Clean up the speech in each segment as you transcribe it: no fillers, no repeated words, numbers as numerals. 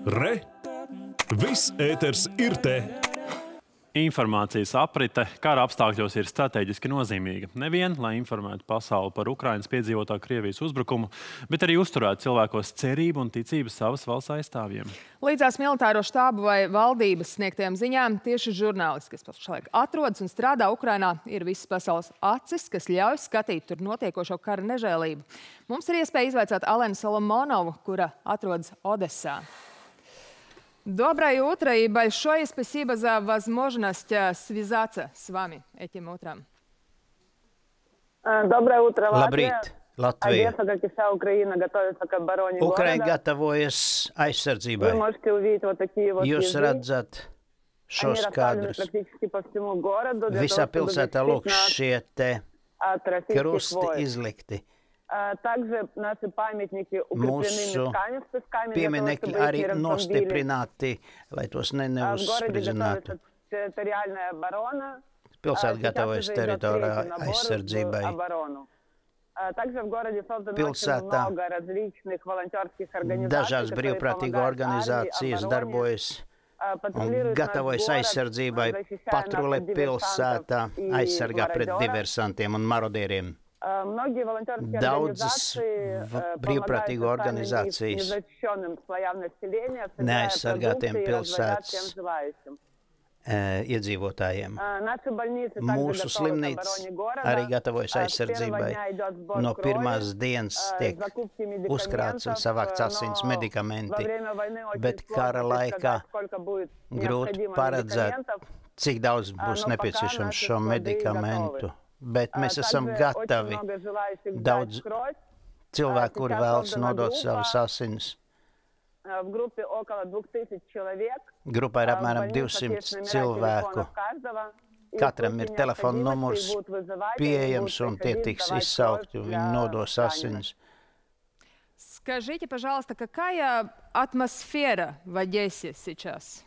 Re! Viss ēters ir te! Informācijas aprite kara apstākļos ir strateģiski nozīmīga. Nevien, lai informētu pasauli par Ukrainas piedzīvotā Krievijas uzbrukumu, bet arī uzturētu cilvēkos cerību un ticību savas valsts aizstāvjiem. Līdzās militāro štābu vai valdības sniegtajām ziņām tieši žurnālisti, kas pašlaik atrodas un strādā Ukrainā, ir visas pasaules acis, kas ļauj skatīt tur notiekošo kara nežēlību. Mums ir iespēja izvaicāt Alenu Solomonovu, kura atrodas Odessā. Доброе утро и большое спасибо за возможность связаться с вами этим утром. Доброе утро, Labrīt, Latvija. Одесса, как и вся Украина, готовится к обороне Ukraina города. gatavojas aizsardzībai. Вы можете увидеть вот такие вот Jūs езды. redzat Они šos расставлены kadrus. практически по всему городу для Visā того, чтобы pilsētā lūk защитить нас šie te от российских krusti войск. izlikti. Также наши памятники укреплены Mūsu мешками с песками, для того, pieminekļi чтобы их arī не разбомбили. nostiprināti, lai tos В городе neuzspridzinātu. готовится территориальная оборона. Pilsēta Сейчас gatavojas уже идет teritoriālajai третий набор в aizsardzībai. оборону. Также в городе создано Pilsētā очень много различных волонтерских организаций, Dažās которые brīvprātīgo помогают organizācijas армии, обороне. darbojas un Патрулируют наш gatavojas город, aizsardzībai, защищая patrulē наших pilsētā, диверсантов и aizsargā pret мародеров. diversantiem un marodieriem. Многие волонтерские Daudzas организации помогают brīvprātīgo социально organizācijas незащищенным слоям населения, собирая neaizsargātiem продукты и развозят pilsētas всем желающим. iedzīvotājiem. Наши больницы также Mūsu готовы к slimnīcas обороне города. arī gatavojas С первого aizsardzībai. дня идет сбор No крови, pirmās dienas tiek закупки uzkrāts un медикаментов, savākts asins но во medikamenti, время войны очень bet kara сложно laikā предсказать, сколько будет grūti необходимо paredzēt, медикаментов. cik daudz būs No nepieciešams pakāpienas šo skladi medikamentu. Bet mēs esam Также gatavi. очень много желающих Daudz сдать кровь. Cilvēku, kuri Сейчас vēlas создана nodot группа. savas asinis. В группе около 2000 человек. Grupā ir В apmēram больницах 200 есть номера cilvēku. телефонов каждого. И в Katram случае ir telefona numurs необходимости будут вызывать, и pieejams будут un tie приходить tiks сдавать izsaukti кровь un для viņi nodos раненых. asinis. Скажите, пожалуйста, какая атмосфера в Одессе сейчас?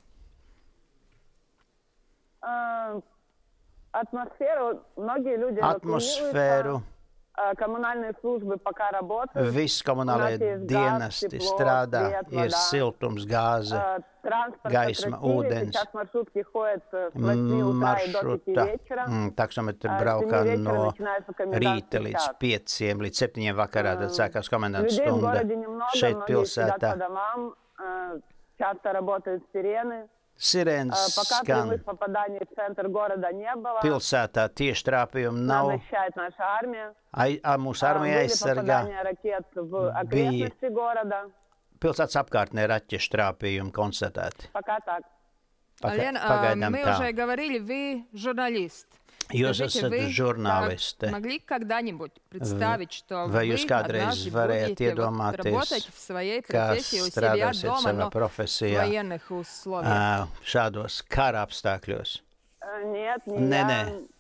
Атмосферу многие люди Atmosfēru эвакуируются. Коммунальные службы пока работают. viss komunālajie dienesti strādā, ir siltums, gāze, Транспорт gaisma, сократили. ūdens, Сейчас маршрутки ходят с 8 утра и до 5 maršruta. вечера. Taksometri С braukā 7 вечера no начинается комендантский rīta līdz час. 5 līdz 7 vakarā, tad sākās komendanta Людей в stunda. городе немного, Šeit многие сидят по pilsētā домам. Часто работают сирены. sirēnas Пока skan. прямых попаданий в центр города не было. Pilsētā tieši trāpījumi Нас nav. защищает наша армия. Mūsu armija Были aizsargā. попадания ракет в окрестности города. Pilsētas apkārtnē ir atķešu trāpījumi konstatēti. Пока так. Лена, Pagaidām мы tā. уже говорили, вы журналист. Jūs Скажите, esat вы žurnāliste. могли когда-нибудь представить, что Vai вы jūs kādreiz однажды varējāt будете iedomāties, работать в своей kā профессии у себя strādāsiet дома, savā но в profesijā военных условиях? šādos kara apstākļos? Нет, не Не, я. не.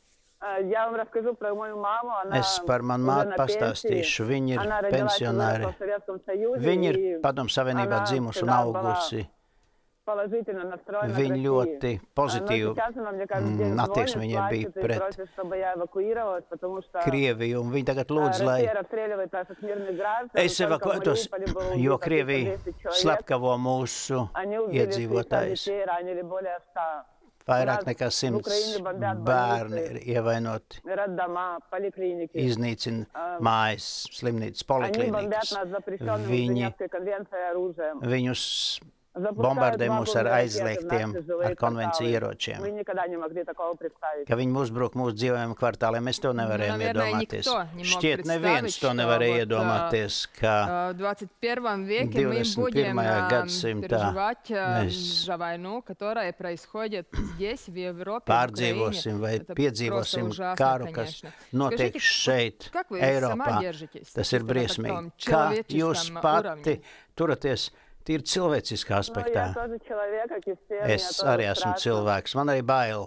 Я вам расскажу про мою маму. Она Es par manu уже māti на пенсии. pastāstīšu. Viņa Она ir родилась и pensionāri. выросла в Советском Союзе. Viņa ir и Padomu Savienībā она dzimusi un всегда была augusi. положительно настроена к Viņa России. ļoti pozitīvi Но сейчас она мне каждый день attieksme звонит, viņai bija плачет и pret просит, чтобы я эвакуировалась, потому что Krieviju, un viņa tagad lūdz, lai Россия расстреливает наших мирных граждан. es Только в evakuētos, Мариуполе было jo убито Krievija 310 человек. slepkavo mūsu Они убили 300 iedzīvotājus. детей, ранили более 100. Vairāk nekā 100 Ukraiņu bombardē bērni больницы. ir ievainoti. Роддома, поликлиники. Iznīcina mājas, slimnīcas, Они бомбят poliklīnikas. нас запрещенным Viņi Женевской конвенцией оружием. viņus Запускают bombardē mūs ar вагонные ракеты в aizliegtiem, наши жилые ar konvenciju кварталы. ieročiem. Мы никогда не могли такого представить. Ka viņi uzbruk mūsu dzīvojamiem kvartāliem, mēs to nevarējām Наверное, iedomāties. никто не мог Šķiet, neviens to представить, nevarēja что iedomāties, ka В 21 веке мы будем 21. gadsimtā переживать mēs за войну, которая происходит здесь, в Европе, в pārdzīvosim Украине. vai Это просто piedzīvosim ужасно, karu, kas конечно. notiek Скажите, šeit, как вы Eiropā. сама держитесь? Tas ir Чисто на briesmīgi. таком Kā jūs человеческом pati уровне? turaties tīri cilvēciskā Но aspektā? я тоже человек, как и все. Es мне arī тоже esmu страшно. cilvēks, man arī bail,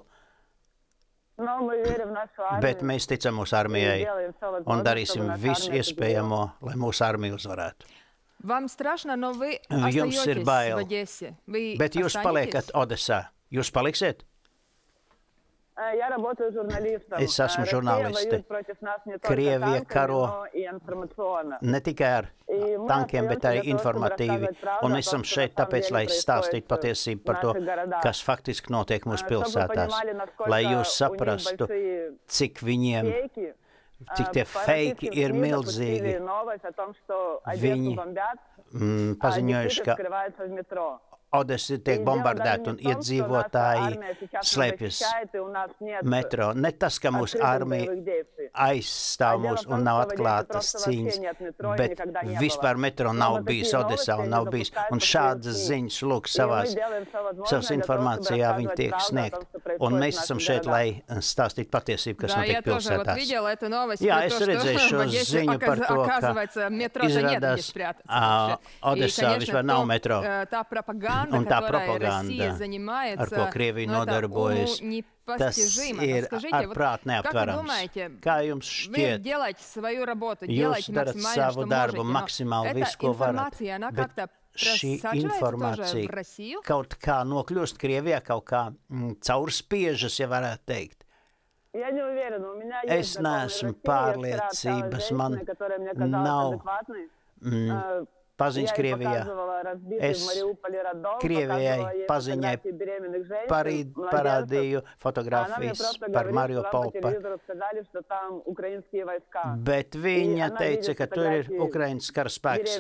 Но мы верим в нашу армию. bet mēs ticam mūsu armijai делаем всё un возможное, darīsim чтобы наша visu армия iespējamo, lai mūsu armija uzvarētu. Вам страшно, но вы Jums ir остаетесь bail, в Одессе. Вы bet jūs останетесь? paliekat Odesā. Jūs paliksiet? Es esmu žurnāliste. Krievija karo ne tikai ar tankiem, bet arī informatīvi. Un mēs esam šeit tāpēc, lai stāstītu patiesību par to, kas faktiski notiek mūsu pilsētās. Lai jūs saprastu, cik viņiem, cik tie fake ir milzīgi. Viņi paziņojuši, ka Odesa tiek bombardēta un iedzīvotāji slēpjas metro. Ne tas, ka mūsu armija aizstāv mūs un nav atklātas cīņas, bet vispār metro nav bijis Odesā un nav bijis. Un šādas ziņas, lūk, savas informācijā viņi tiek sniegt. Un mēs esam šeit, lai stāstītu patiesību, kas notiek pilsētās. Jā, es redzēju šo ziņu par to, ka izrādās Odesā vispār nav metro. Un tā propaganda, ar ko Krievija nodarbojas, tas ir ārprāt neaptverams. Kā jums šķiet? Jūs darat savu darbu maksimāli visu, ko varat, bet šī informācija kaut kā nokļūst Krievijā, kaut kā caurspiežas, ja varētu teikt. Es neesmu pārliecības, man nav paziņas Krievijā. Es Krievijai paziņai parādīju fotogrāfijas par Mariupolu. Bet viņa teica, ka tur ir Ukrainas karaspēks.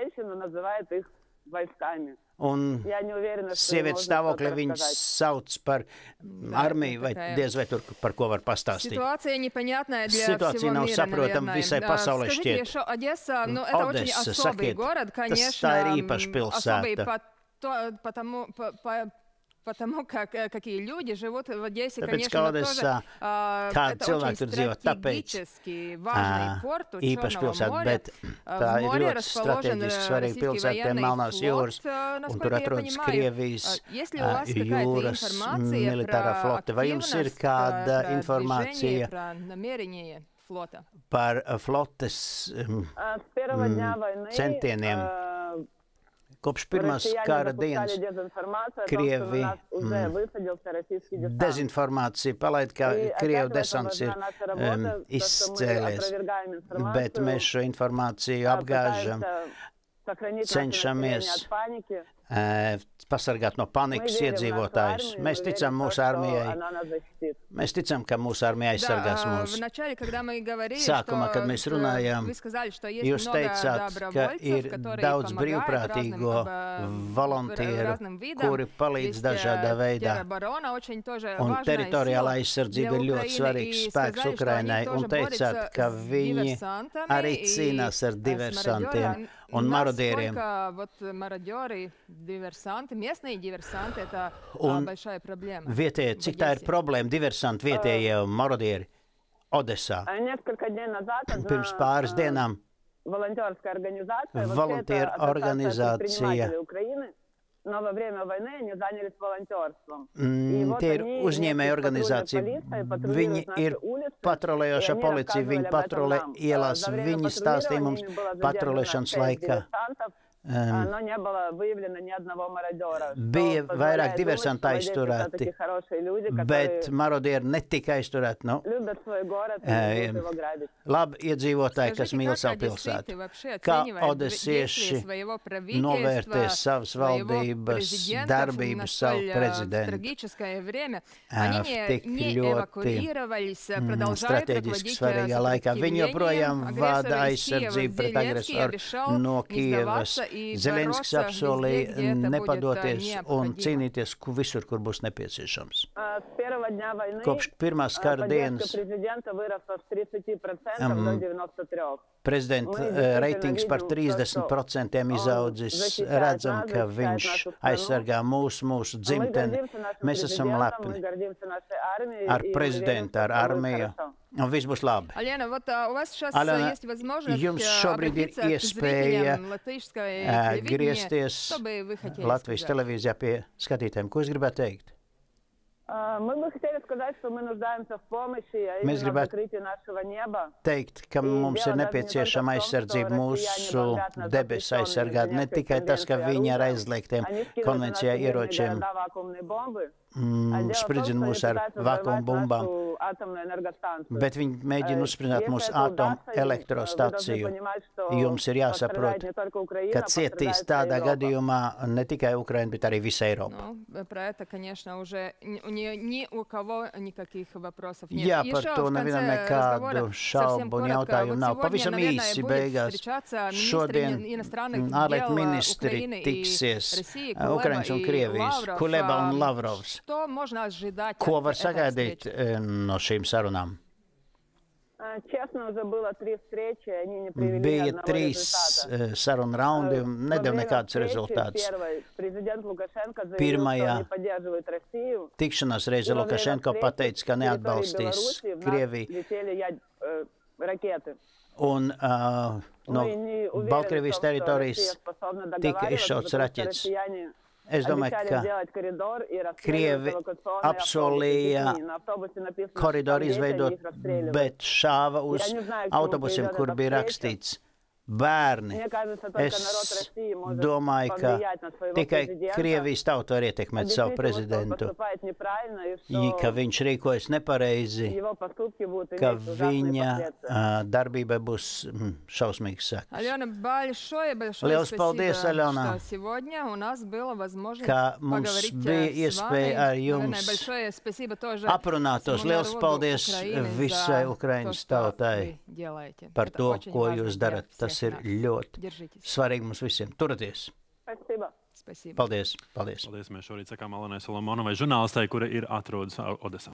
Un sievietes stāvokli viņas sauc par armiju, vai diez vai tur par ko var pastāstīt. Situācija nav saprotama visai pasaulē šķiet. Odesa, sakiet, tā ir īpaša pilsēta. Потому как какие люди живут в Одессе, конечно, тоже это очень стратегически важный порт у Черного моря. Tā ir ļoti strateģiski svarīga pilsēta pie Melnās jūras, un tur atrodas Krievijas jūras militārā flote. Vai jums ir kāda informācija par flotes centieniem? Kopš pirmās kara dienas Krievi dezinformācija palaid, ka Krievu desants ir izcēlies, bet mēs šo informāciju apgāžam, cenšamies pasargāt no panikas iedzīvotājus. Mēs ticam mūsu armijai. Mēs ticam, ka mūsu armija aizsargās mūs. Sākumā, kad mēs runājām, jūs teicāt, ka ir daudz brīvprātīgo volontieru, kuri palīdz dažādā veidā. Un teritoriālā aizsardzība ir ļoti svarīgs spēks Ukrainai. Un teicāt, ka viņi arī cīnās ar diversantiem un marodieriem. Un vietējie, cik tā ir problēma, diversanti vietējie marodieri Odesā. Pirms pāris dienām volontiera organizācija. Tie ir uzņēmēja organizācija. Viņi ir patrolējoša policija, viņi patrolē ielās, viņi stāstīja mums patrolēšanas laikā. Bija vairāk diversanti aizturēti, bet marodieri netika aizturēti. Labi iedzīvotāji, kas mīl savu pilsētu. Kā odesieši novērtēs savas valdības darbības, savu prezidentu. Tik ļoti strateģiski svarīgā laikā. Viņi joprojām vada aizsardzību pret agresoru no Kievas. Zelenskis apsolīja nepadoties un cīnīties visur, kur būs nepieciešams. Kopš pirmās kara dienas prezidenta reitings par 30% izaudzis. Redzam, ka viņš aizsargā mūsu dzimteni. Mēs esam lepni ar prezidentu, ar armiju. Un viss būs labi. Alena, jums šobrīd ir iespēja griezties Latvijas televīzijā pie skatītājiem. Ko es gribētu teikt? Mēs gribētu teikt, ka mums ir nepieciešama aizsardzība mūsu debesu aizsargāt. Ne tikai tas, ka viņi ar aizliegtiem konvencijā ieročiem spridzina mūs ar vakumbumbām, bet viņi mēģina uzspridzināt mūsu atomelektrostaciju. Jums ir jāsaprot, ka cietīs tādā gadījumā ne tikai Ukraina, bet arī visa Eiropa. Jā, par to nevienam nekādu šaubu un jautājumu nav. Pavisam īsi beigās. Šodien ārlietu ministri tiksies Ukrainas un Krievijas, Kuleba un Lavrovs. Ko var sagaidīt no šīm sarunām? Bija 3 sarunu raundi un nedeva nekādus rezultātus. Pirmajā tikšanās reize Lukašenko pateica, ka neatbalstīs Krieviju. Un no Baltkrievijas teritorijas tika izšauts raķetes. Es domāju, ka Krievi apsolīja koridoru izveidot, bet šāva uz autobusiem, kur bija rakstīts bērni. Es domāju, ka tikai Krievijas tauta var ietekmēt savu prezidentu, ka viņš rīkojas nepareizi, ka viņa darbībai būs šausmīgs sekas. Liels paldies, Aļona, ka mums bija iespēja ar jums aprunātos. Liels paldies visai Ukrainas tautai par to, ko jūs darat. Tas ir ļoti svarīgi mums visiem. Turieties! Paldies! Paldies! Paldies! Mēs šorīt sakām Alenai Solomonovai, žurnālistei, kura ir atrodas Odesā.